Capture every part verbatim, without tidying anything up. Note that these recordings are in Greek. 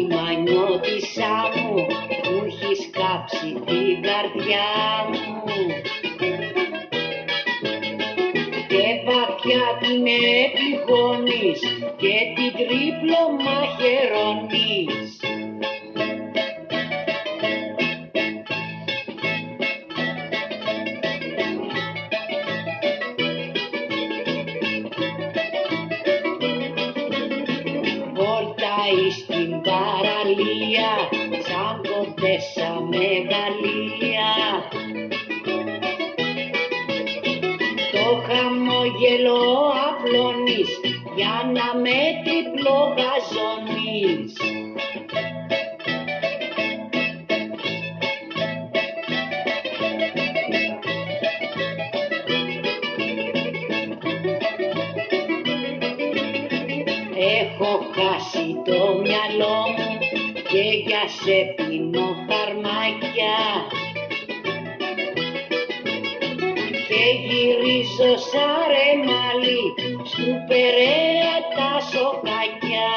λιμανιώτισσα μου, μου έχεις κάψει την καρδιά μου και βαθιά την επιγόνεις και την τρίπλο μαχαιρώνεις. Βόλταεις στην παραλία σαν κοντέσα μεγαλεία. Το χαμόγελο απλώνεις για να με τριπλογαζώνεις. Έχω χάσει το μυαλό μου και για σε πίνω φαρμάκια και γυρίζω σαν ρεμάλι στου Περαία τα σοκάκια.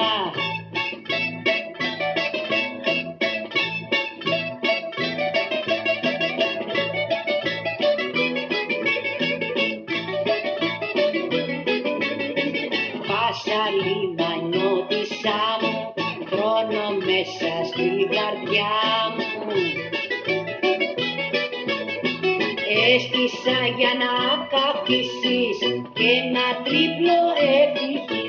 Πάσα λιμανιώτισσα μου, χρόνο μέσα στην καρδιά μου. Έστησα για να καπτήσεις και ένα τρίπλο ευτυχία.